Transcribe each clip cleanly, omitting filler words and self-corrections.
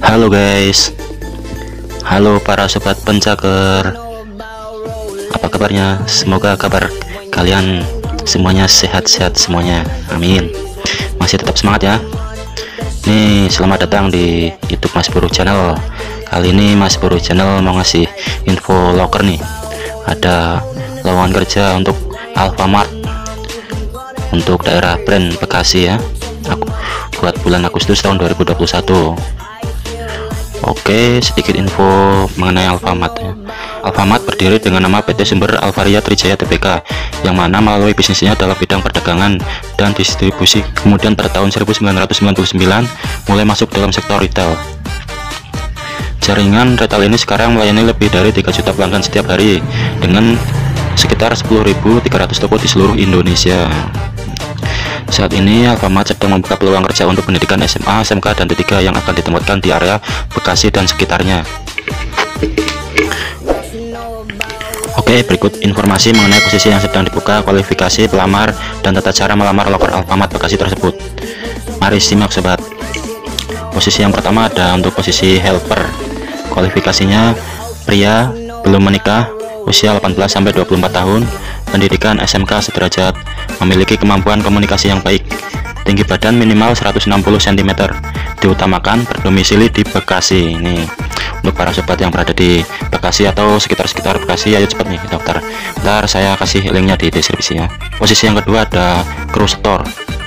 Halo guys, halo para sobat pencaker, apa kabarnya? Semoga kabar kalian semuanya sehat-sehat semuanya, amin. Masih tetap semangat ya. Nih, selamat datang di YouTube Mas Buru Channel. Kali ini Mas Buru Channel mau ngasih info loker nih. Ada lowongan kerja untuk Alfamart untuk daerah brand Bekasi ya. Buat bulan Agustus tahun 2021. Oke, sedikit info mengenai Alfamart ya. Alfamart berdiri dengan nama PT Sumber Alvaria Trijaya Tbk, yang mana melalui bisnisnya dalam bidang perdagangan dan distribusi. Kemudian pada tahun 1999 mulai masuk dalam sektor retail. Jaringan retail ini sekarang melayani lebih dari 3 juta pelanggan setiap hari dengan sekitar 10.300 toko di seluruh Indonesia. Saat ini Alfamart sedang membuka peluang kerja untuk pendidikan SMA, SMK, dan D3 yang akan ditempatkan di area Bekasi dan sekitarnya. Oke, berikut informasi mengenai posisi yang sedang dibuka, kualifikasi pelamar, dan tata cara melamar loker Alfamart Bekasi tersebut. Mari simak sobat. Posisi yang pertama ada untuk posisi helper. Kualifikasinya pria, belum menikah, usia 18-24 tahun, pendidikan SMK sederajat, memiliki kemampuan komunikasi yang baik, tinggi badan minimal 160 cm, diutamakan berdomisili di Bekasi. Nih, untuk para sobat yang berada di Bekasi atau sekitar-sekitar Bekasi, ayo cepat nih daftar. Ntar saya kasih linknya di deskripsi ya. Posisi yang kedua ada crew store.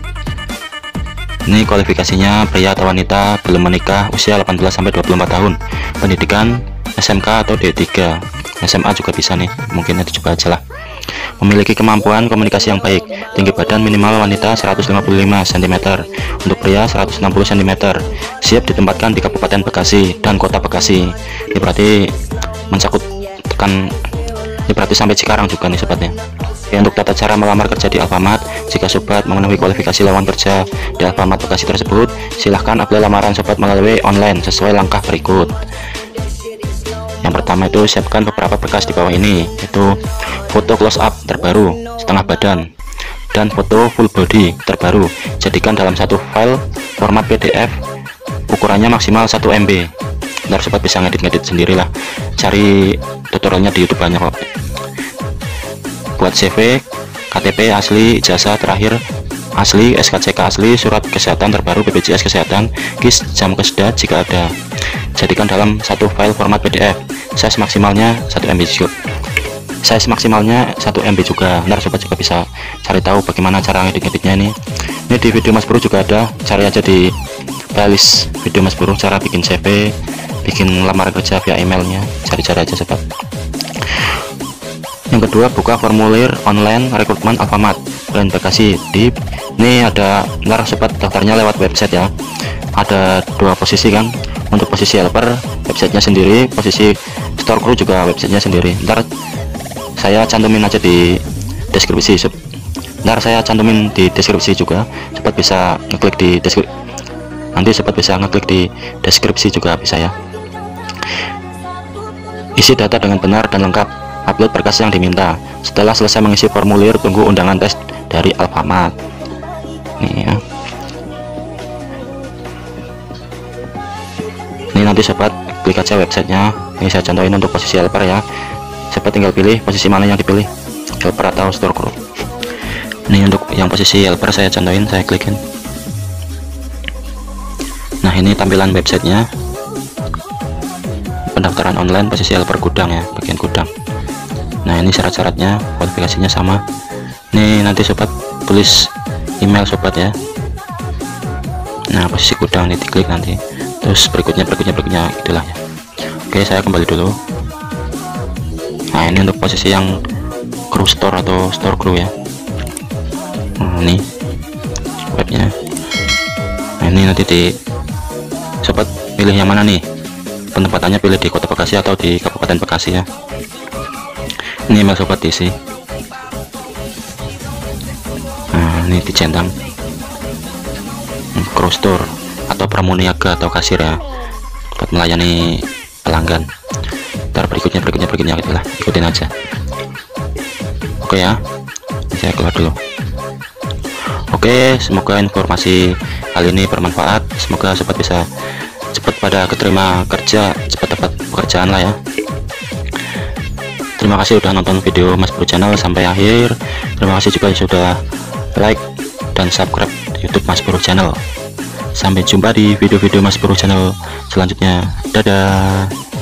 Ini kualifikasinya pria atau wanita, belum menikah, usia 18-24 tahun, pendidikan SMK atau D3, SMA juga bisa nih, mungkin itu coba aja lah. Memiliki kemampuan komunikasi yang baik, tinggi badan minimal wanita 155 cm, untuk pria 160 cm, siap ditempatkan di Kabupaten Bekasi dan Kota Bekasi. Ini berarti mencakup tekan, ini berarti sampai Cikarang juga nih sobatnya. Oke, untuk tata cara melamar kerja di Alfamart, jika sobat memenuhi kualifikasi lowongan kerja di Alfamart Bekasi tersebut, silahkan apply lamaran sobat melalui online sesuai langkah berikut. Yang pertama itu siapkan beberapa berkas di bawah ini, yaitu foto close up terbaru setengah badan dan foto full body terbaru. Jadikan dalam satu file format PDF, ukurannya maksimal 1 MB. Ntar sobat bisa ngedit-ngedit sendirilah, cari tutorialnya di YouTube banyak kok. Buat CV, KTP asli, ijazah terakhir asli, SKCK asli, surat kesehatan terbaru, BPJS kesehatan, KIS, jam keseda jika ada. Jadikan dalam satu file format PDF, size maksimalnya 1 MB juga. Size maksimalnya 1 MB juga. Ntar sobat juga bisa cari tahu bagaimana cara ngedit-ngeditnya ini. Ini di video Mas Buru juga ada, cari aja di playlist video Mas Buru cara bikin CV, bikin lamaran kerja via emailnya, cari-cari aja sobat. Yang kedua, buka formulir online rekrutmen Alfamart brand Bekasi. Ini ada, ntar sobat daftarnya lewat website ya. Ada 2 posisi kan, untuk posisi helper websitenya sendiri, posisi store crew juga websitenya sendiri. Ntar saya cantumin aja di deskripsi, ntar saya cantumin di deskripsi juga, sobat bisa ngeklik di deskripsi, nanti sobat bisa ngeklik di deskripsi juga bisa ya. Isi data dengan benar dan lengkap, upload berkas yang diminta. Setelah selesai mengisi formulir, tunggu undangan tes dari Alfamart. Nih ya. Ini nanti sobat klik aja websitenya. Ini saya contohin untuk posisi helper ya. Sobat tinggal pilih posisi mana yang dipilih, helper atau store crew. Ini untuk yang posisi helper saya contohin, saya klikin. Nah, ini tampilan websitenya. Pendaftaran online posisi helper gudang ya, bagian gudang. Nah, ini syarat-syaratnya, kualifikasinya sama. Ini nanti sobat tulis email sobat ya. Nah, posisi gudang ini diklik nanti. Terus berikutnya itulah ya. Oke, saya kembali dulu. Nah, ini untuk posisi yang crew store atau store crew ya. Nah, ini webnya. Nah, ini nanti di sobat pilih yang mana nih, penempatannya pilih di Kota Bekasi atau di Kabupaten Bekasi ya. Ini email sobat diisi. Nah, ini dicentang crew store atau pramuniaga atau kasir ya, buat melayani pelanggan. Ntar berikutnya itulah, ikutin aja. Oke ya, saya keluar dulu. Oke, semoga informasi kali ini bermanfaat. Semoga sobat bisa cepat pada keterima kerja, cepat dapat pekerjaan lah ya. Terima kasih udah nonton video Mas Bro Channel sampai akhir. Terima kasih juga sudah like dan subscribe YouTube Mas Bro Channel. Sampai jumpa di video-video Mas Bro Channel selanjutnya. Dadah.